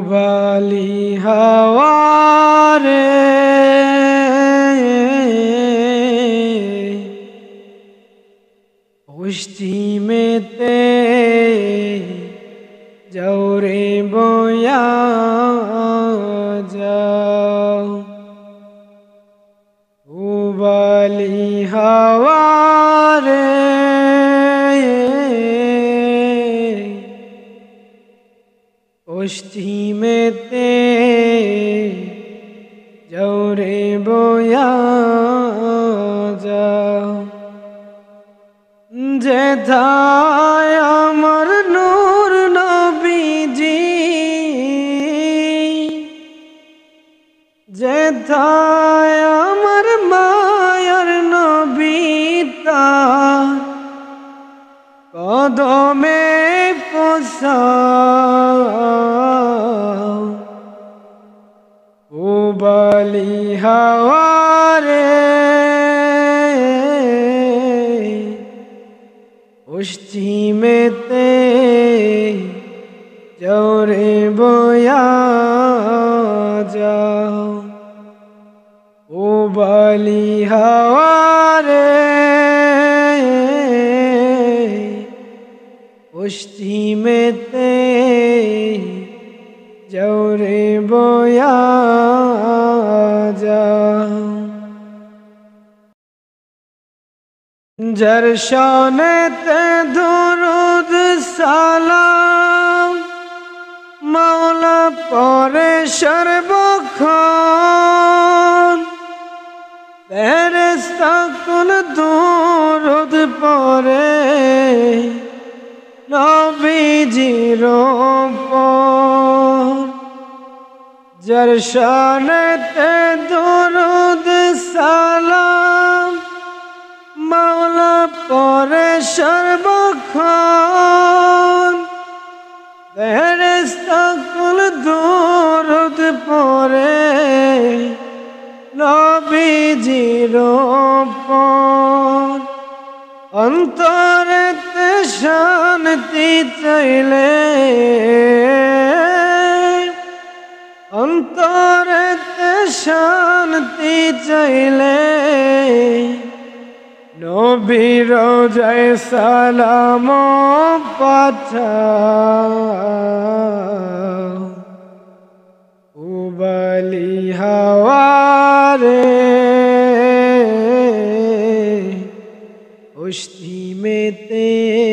উবালি হাওয়ারে পশ্চিমেতে যাও রে বয়া যাও। উবালি হাওয়ারে পশ্চিমেতে যাও রে বয়া যাও। যেথায় আমার নূর নবীজি, যেথায় আমার মায়ার নবী তার কদমে পৌঁছাও। উবালি হাওয়ারে পশ্চিমেতে যাও রে বয়া যাও। উবালি হাওয়ারে পশ্চিমেতে যাও রে বয়া যাও। যার শানেতে দুরূদ সালাম মাওলা পড়ে সর্বক্ষণ, ফেরেশতাকুল দুরূদ পড়ে নবীজির উপর। যার শানেতে দুরূদ সালাম মাওলা পড়ে সর্বক্ষণ, ফেরেশতাকুল দুরূদ পড়ে নবীজির উপর। অন্তরেতে শান্তি চাইলে, অন্তরেতে শান্তি চাইলে নবীর রোজায় সালাম পাঠাও। উবালি হাওয়ারে পশ্চিমেতে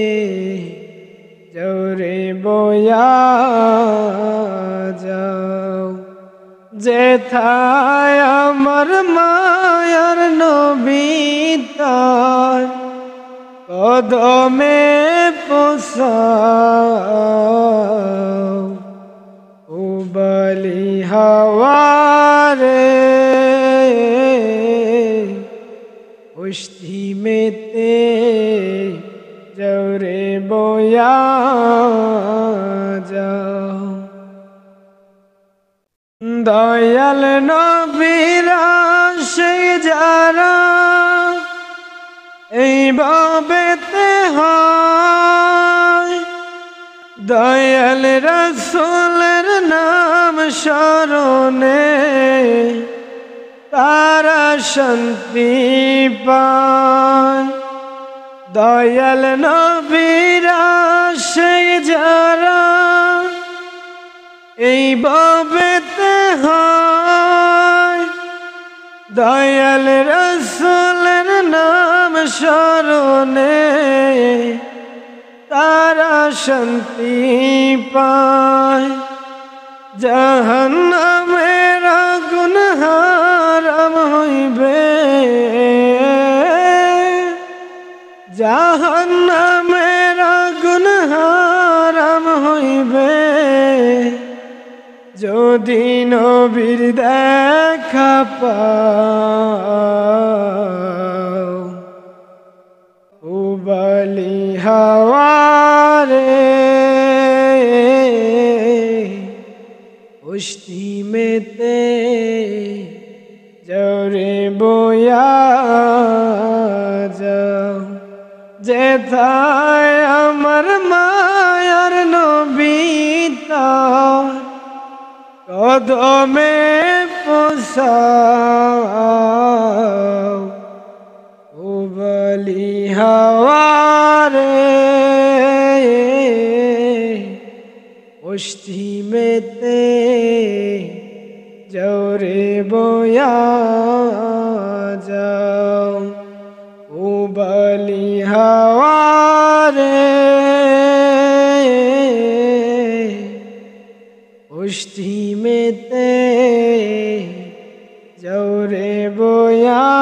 যাও রে বয়া যাও। যেথায় আমার মায়ার নবী তার কদমে পৌঁছাও। উবালি হাওয়ারে পশ্চিমেতে যাও রে বয়া যাও। দয়াল নবীর আশিক যারা এইভাবেতে হয়, দয়াল রাসূলের নাম স্মরণে তারা শান্তি পায়। দয়াল নবীর আশিক যারা এইভাবেতে হয়, দয়াল রাসূলের নাম স্মরণে তারা শান্তি পায়। জাহান্নামের আগুন হারাম হইবে, জাহান্নামের আগুন হারাম হইবে যদি নবীর দেখা পাও। উবালি হাওয়ারে পশ্চিমেতে যাও রে বয়া যাও। যেথায় আমার মায়ার নবী তার কদমে পোষাও ও বলিহাওয়ারে পশ্চিমেতে জোরে বয়া যাও ও বলিহাওয়ারে পশ্চিমেতে জোরে বয়া